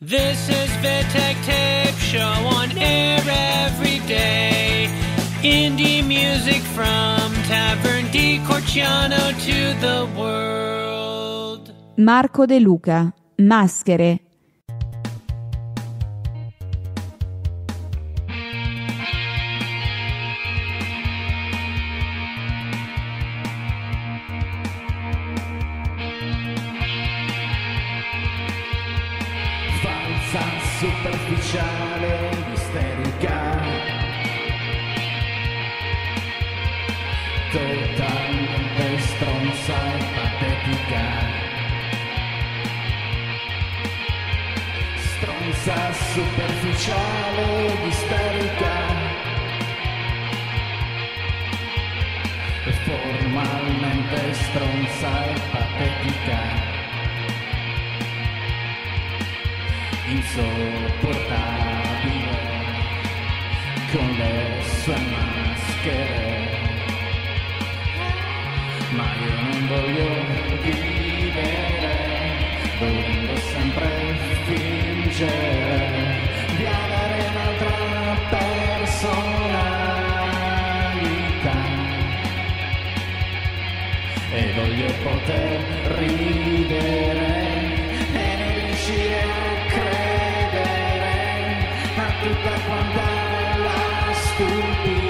This is Vitek Tape Show on air every day. Indie music from Tavern di Corciano to the world. Marco De Luca, Maschere. Superficiale, isterica, totalmente stronza e patetica, stronza superficiale, isterica, formalmente stronza e patetica, insopportabile con le sue maschere, ma io non voglio vivere dovendo sempre fingere di avere un'altra personalità e voglio poter ridere e non riuscire a credere a tutta quanta la stupidità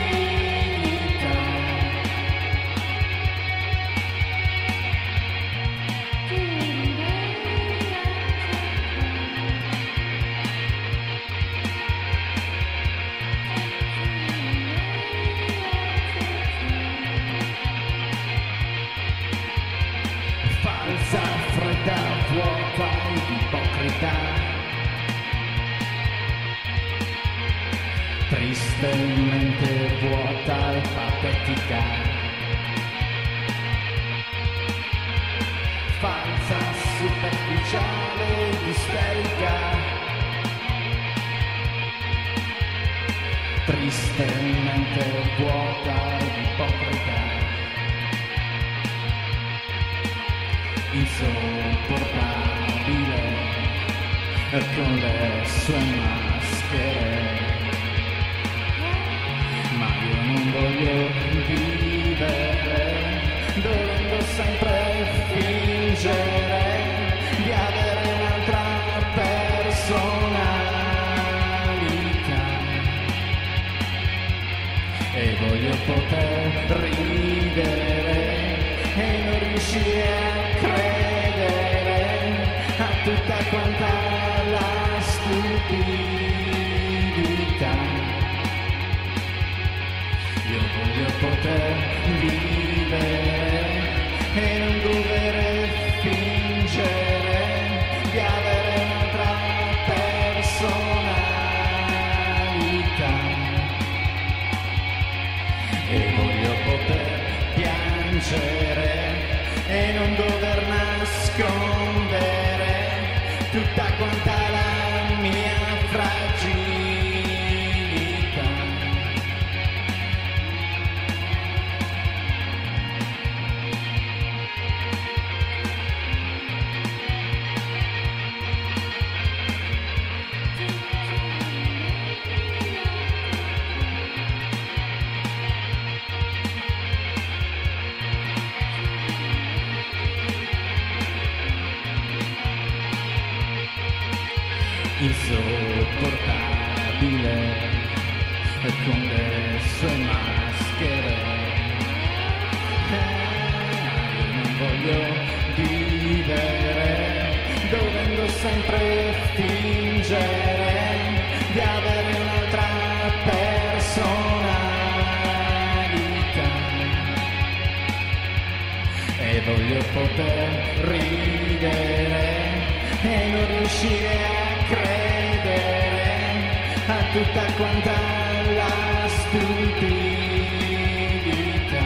falsa, fredda, vuota ed ipocrita, tristemente vuota e patetica, falsa, superficiale ed isterica, tristemente vuota ed ipocrita, insopportabile con le sue maschere, ma io non voglio vivere dovendo sempre fingere di avere un'altra personalità e voglio poter ridere e non riuscire a credere a tutta quanta la stupidità. Io voglio poter vivere e non dover fingere di avere un'altra personalità e voglio poter piangere e non dover nascondere tutta quanta la mia fragilità. Insopportabile con le sue maschere, io non voglio vivere dovendo sempre fingere di avere un'altra personalità e voglio poter ridere e non riuscire a credere a tutta quanta la stupidità.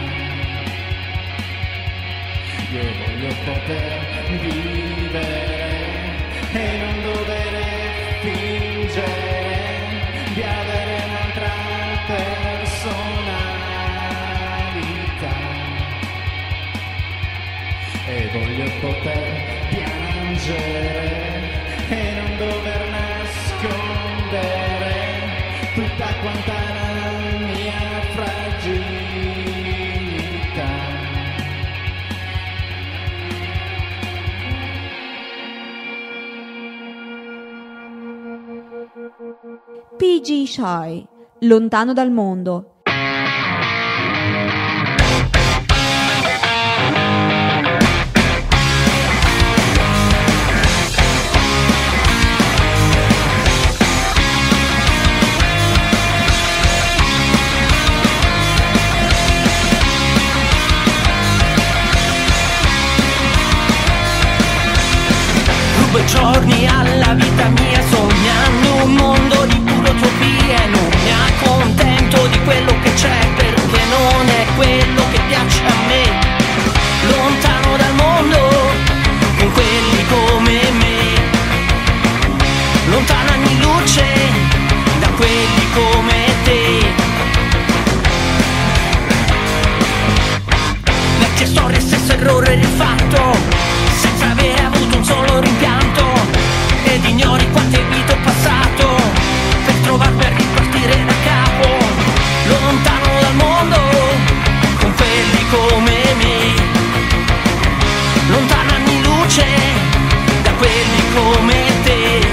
Io voglio poter vivere e non dover fingere di avere un'altra personalità e voglio poter piangere e non dover quanta la mia fragilità. P.G. Shy, Lontano dal mondo. Rubo giorni alla vita mia sognando un mondo di pura utopia, non mi accontento di quello che c'è perché non è quello che piace a me. Lontano dal mondo con quelli come me, lontano anni luce da quelli come te. Vecchie storie, stesso errore rifatto, senza avere avuto un solo rimpianto, ed ignori quante vite ho passato per trovare, per ripartire da capo. Lontano dal mondo con quelli come me, lontano anni luce da quelli come te.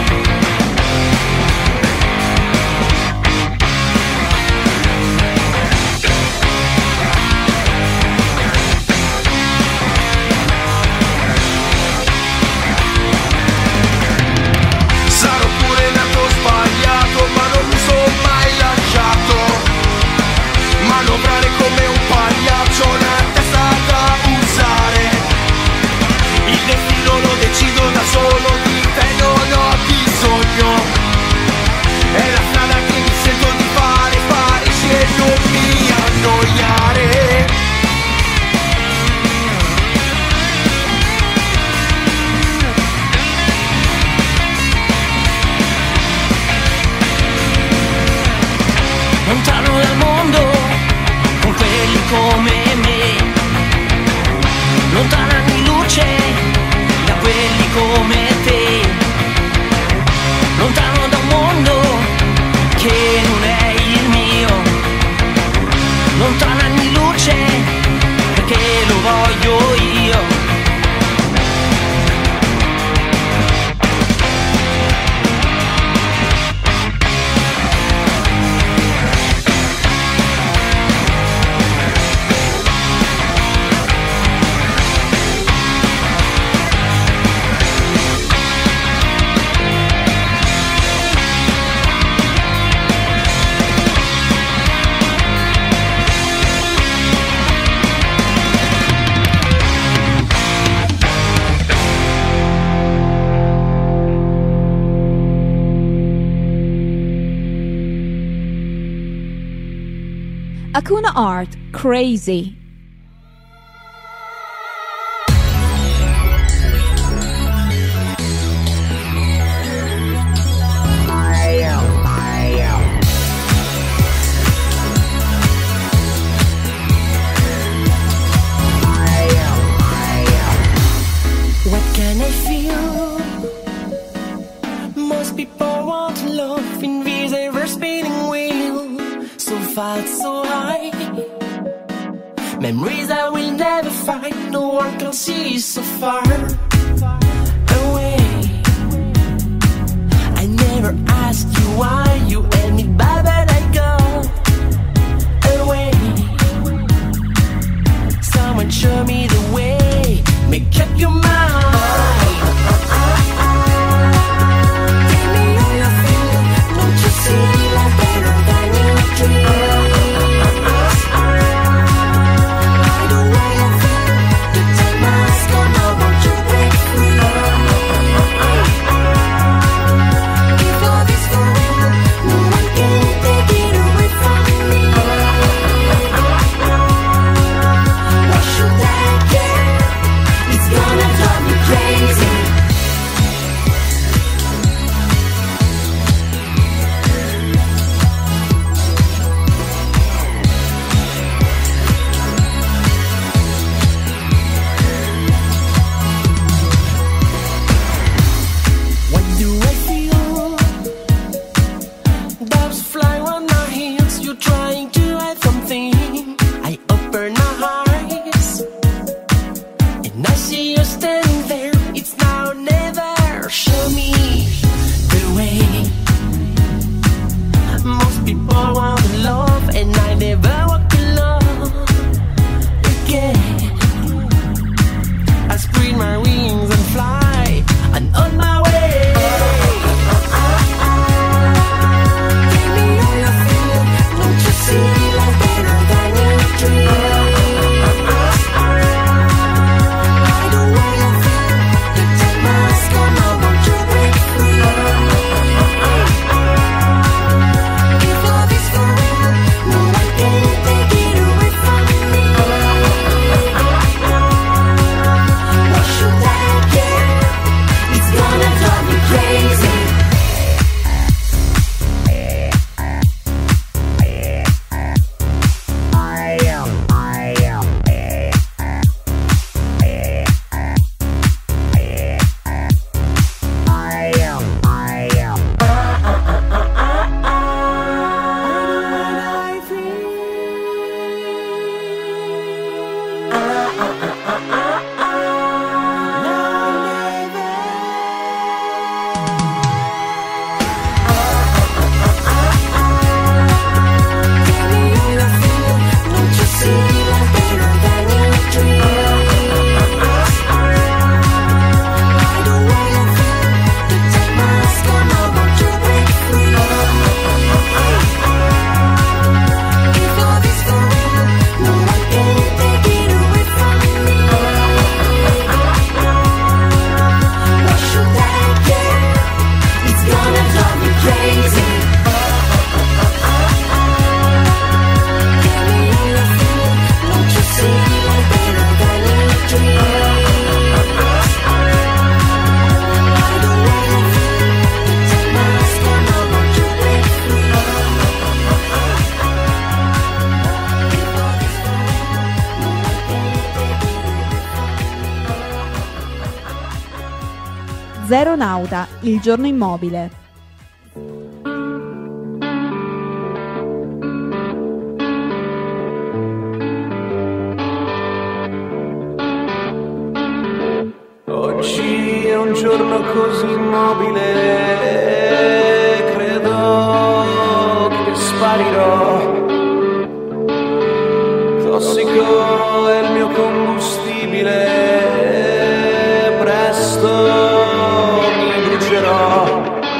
Sarò pure nato sbagliato, ma non mi sono mai lasciato manovrare come un pagliaccio, una testa da usare. Il destino lo decido da solo, di te non ho bisogno. È la strada che mi sento di fare, sì e non mi annoiare. Lontano dal mondo con quelli come me, lontano anni luce da quelli come te. Lontano da un mondo che non è il mio, lontano anni luce perché lo voglio io. Hakuna Art, Crazy. What can I feel? Most people want to love in this ever-spinning wheel, so fast, so high. Memories I will never find, no one can see so far away. I never asked you why you and me, but I go away. Someone show me the way, make up your mind. Tell me how you feel, don't you see life better than you dream? I don't know how you feel, the time has come, I want you break Zeronauta, il giorno immobile. Oggi è un giorno così immobile, credo che sparirò. Tossico è il mio combustibile, presto mi brucerò.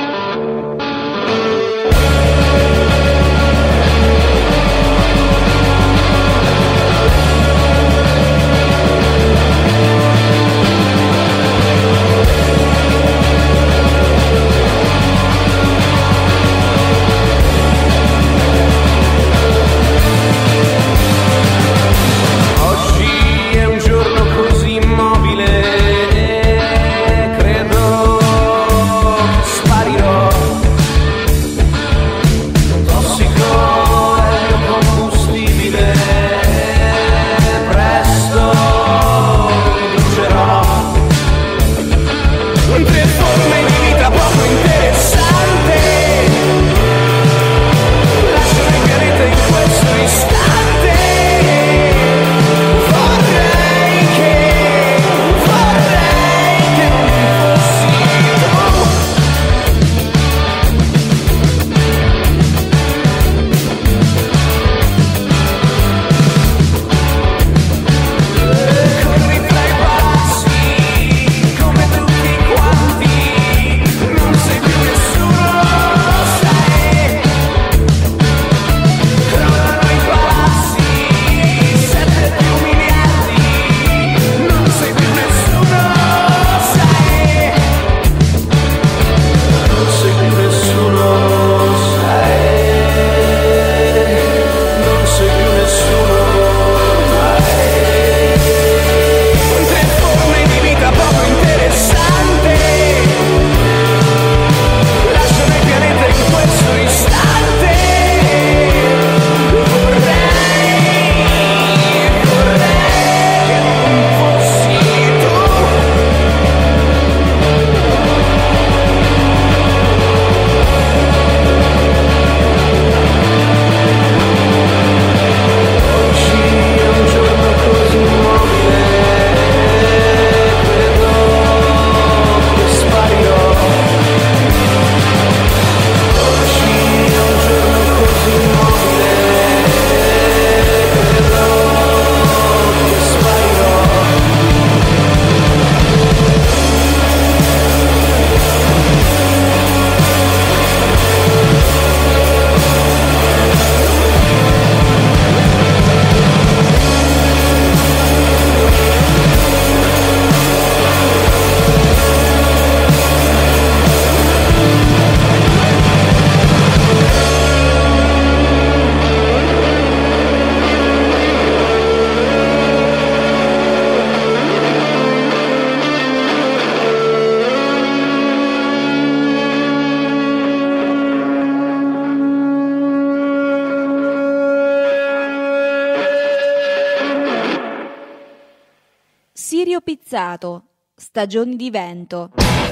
Sirio Pizzato, Stagioni di vento.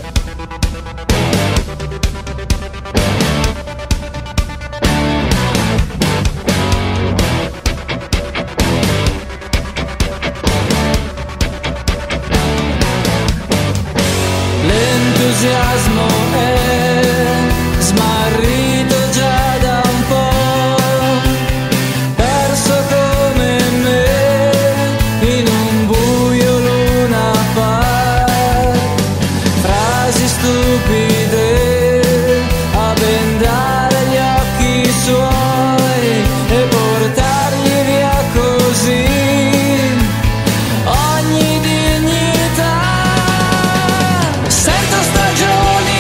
L'entusiasmo è smarrito già da un po', perso come me in un buio Luna Park, frasi stupide a bendare gli occhi suoi e portargli via così ogni dignità. Sento stagioni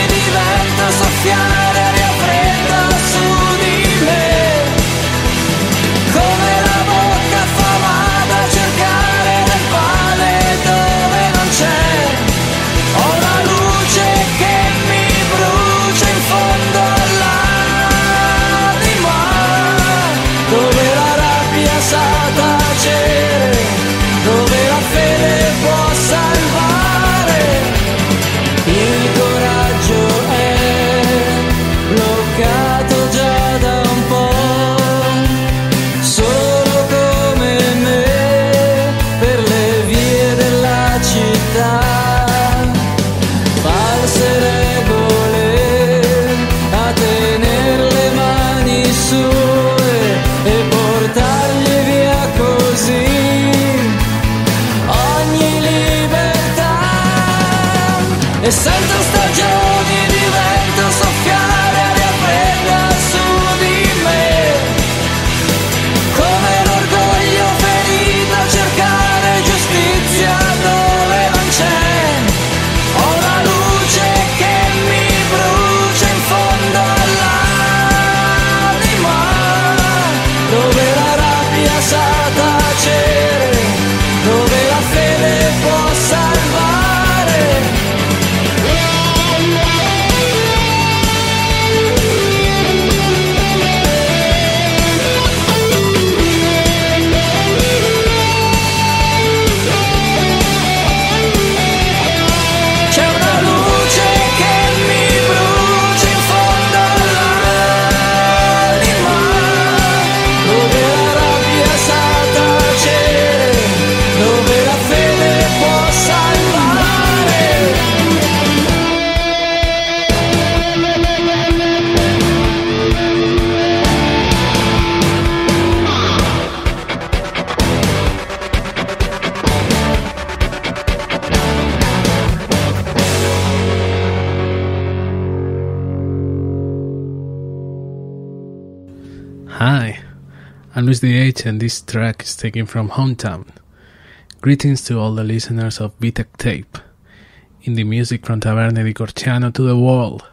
Hi, I'm Luis DH and this track is taken from Hometown. Greetings to all the listeners of VTech Tape, indie music from Taverne di Corciano to the world.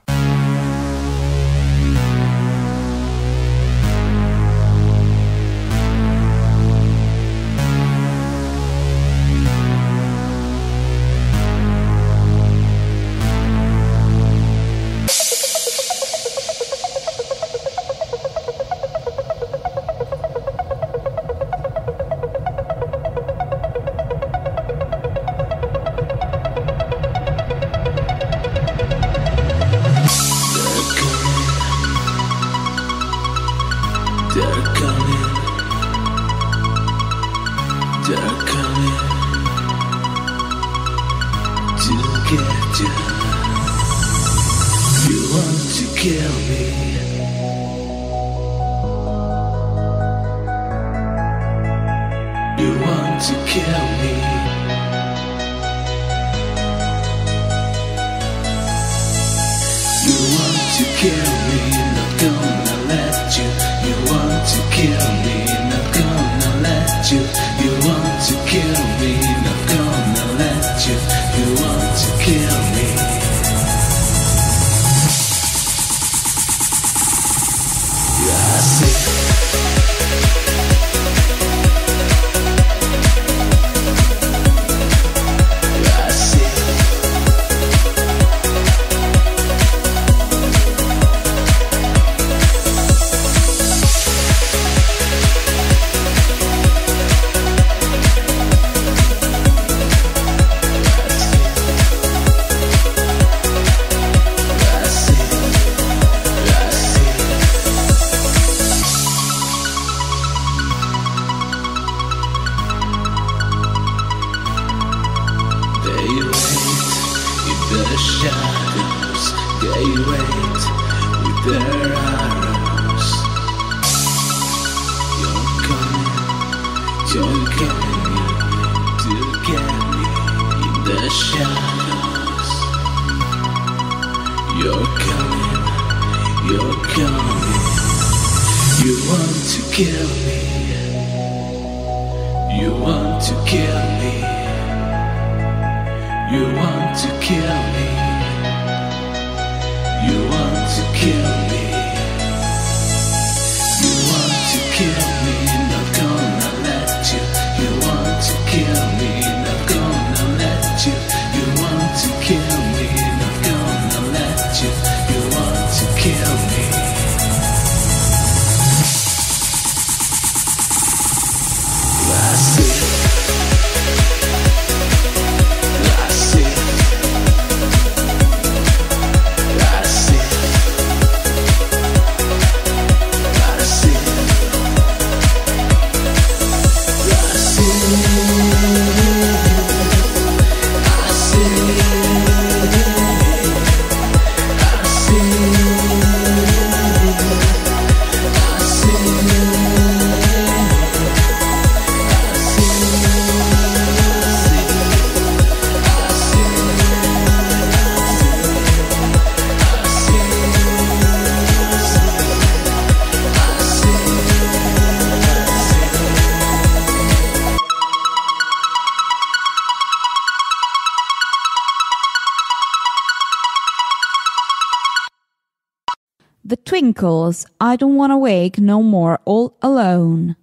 The Twinkles, I Don't Wanna Wake No More All Alone.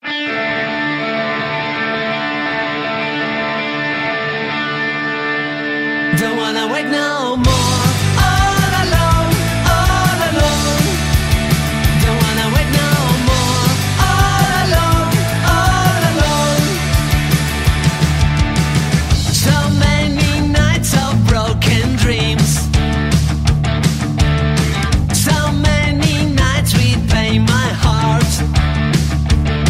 Don't wanna wait no more. All alone, all alone. Don't wanna wait no more. All alone, all alone. So many nights of broken dreams. So many nights with pain my heart.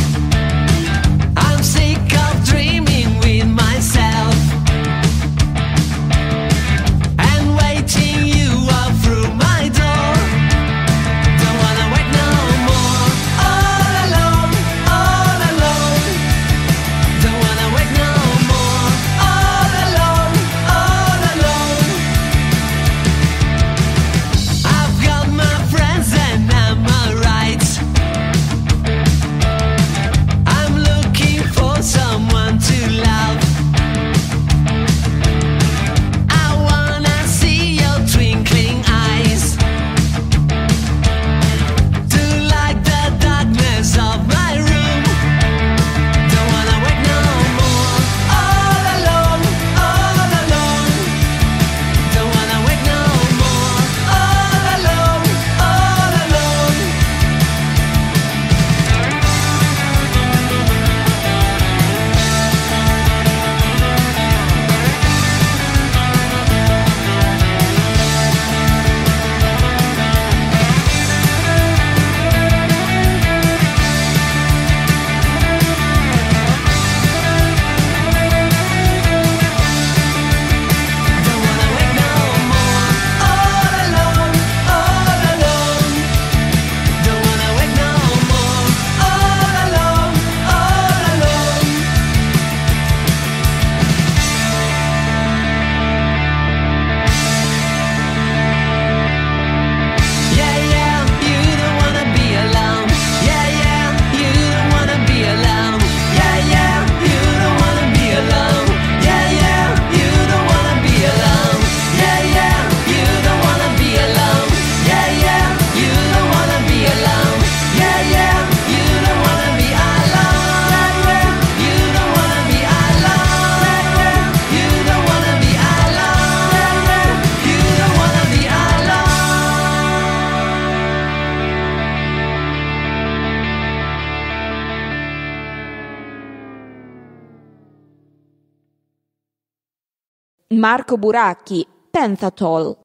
Marco Buracchi, Pentatol.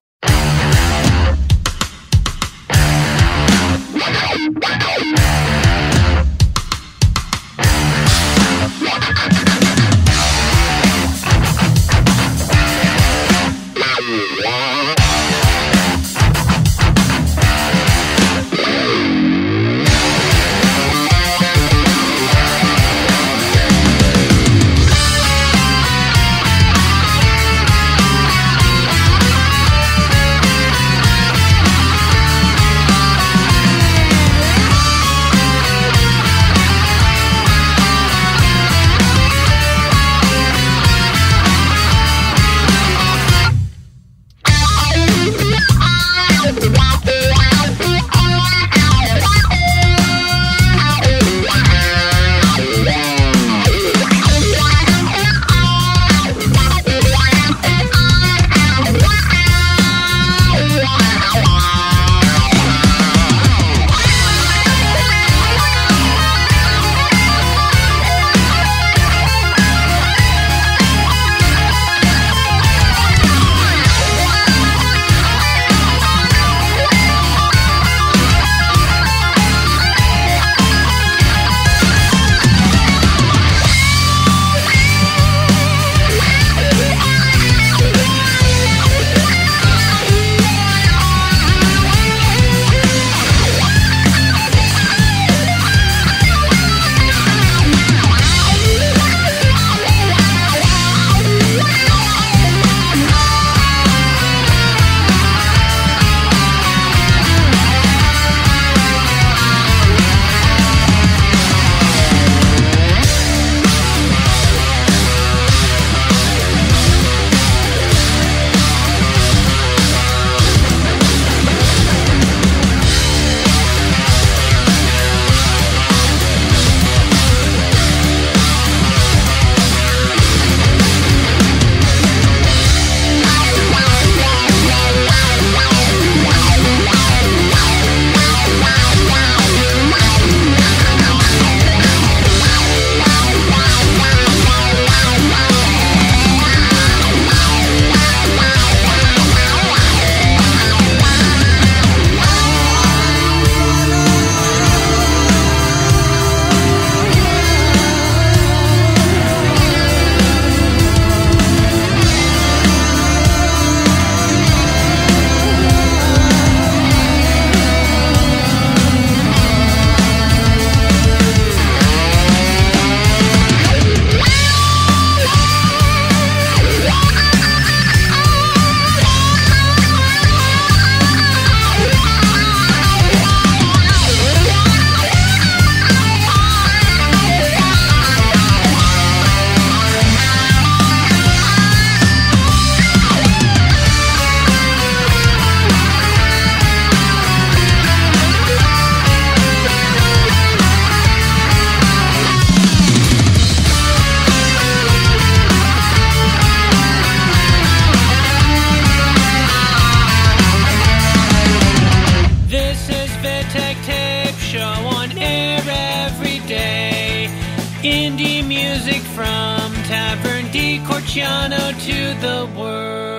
Indie music from Tavern di Corciano to the world.